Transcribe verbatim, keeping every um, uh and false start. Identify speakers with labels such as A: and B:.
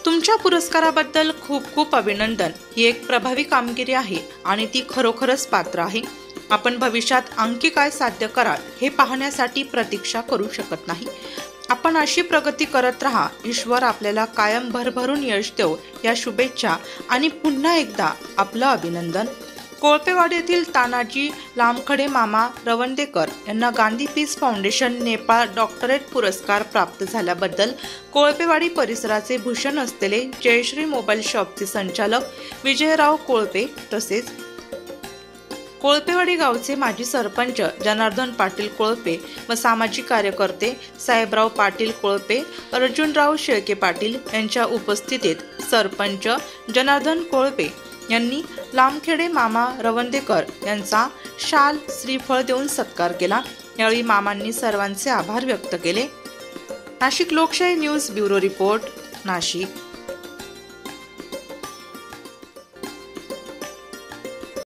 A: तुमच्या पुरस्काराबद्दल खूप खूप अभिनंदन। ही एक प्रभावी कामगिरी आहे आणि ती खरोखरच पात्र आहे। आपण भविष्यात आणखी काय साध्य कराल हे पाहण्यासाठी प्रतीक्षा करू शकत नाही। आपण अशी प्रगती करत राहा। ईश्वर आपल्याला कायम भरभरून यश देव या शुभेच्छा आणि पुन्हा एकदा आपलं अभिनंदन। कोळपेवाडी येथील तानाजी लामखडे मामा रवंदेकर यांना Gandhi peace foundation Nepal doctorate पुरस्कार प्राप्त झाल्याबद्दल कोळपेवाडी परिसराचे भूषण असलेले जयश्री मोबाईल शॉपचे संचालक विजयराव कोळपे तसेच कोळपेवाडी गावचे माजी सरपंच जनार्दन पाटील कोळपे व सामाजिक कार्यकर्ते साहेबराव पाटील कोळपे, अर्जुनराव शेळके पाटील यांच्या उपस्थितीत सरपंच जनार्दन कोळपे यांनी लामखेडे मामा रवंदेकर यांचा शाल श्रीफळ देऊन सत्कार केला। यावेळी मामांनी सर्वांचे आभार व्यक्त केले। नाशिक लोकशाही न्यूज ब्युरो रिपोर्ट, नाशिक।